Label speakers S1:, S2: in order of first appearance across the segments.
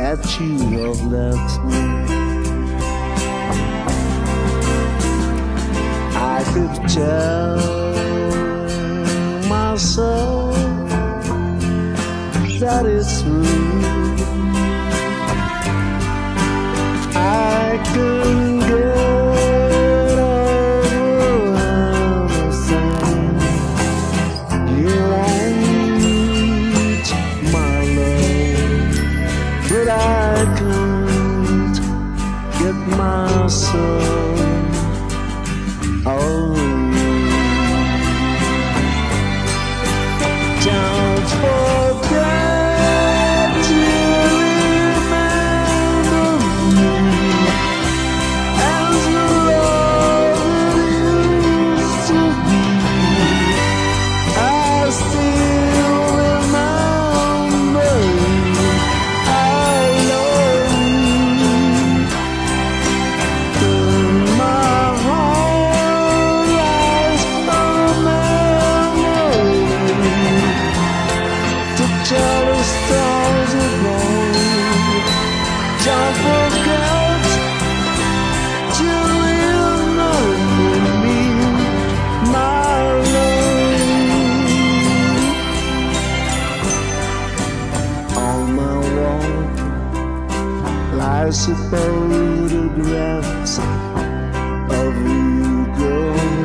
S1: that you have left me. I could tell myself that it's true. I couldn't get over anything. You want my love, but I couldn't get myself. Oh, don't forget to remember me as the love it used to be. I still remember you. I love you. In my heart lies a memory to tell the stars above. Don't forget to remember me, my love. On my wall lies a photograph of you, girl.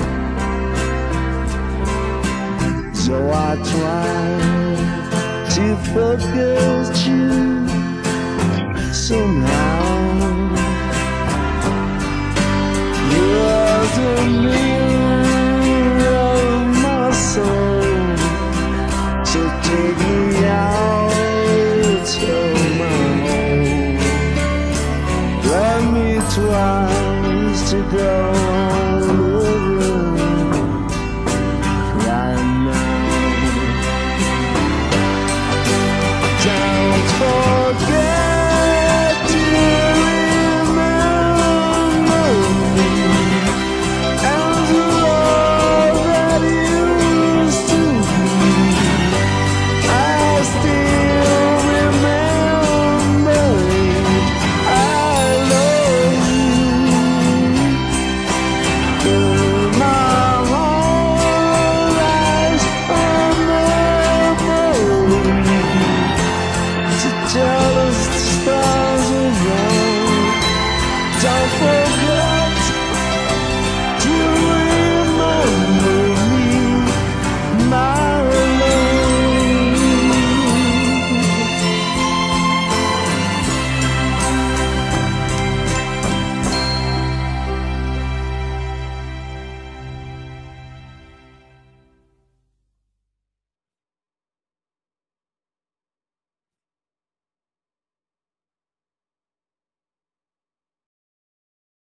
S1: So I try to forget you somehow. You're the mirror of my soul, so take me out of my home. Love me twice to go.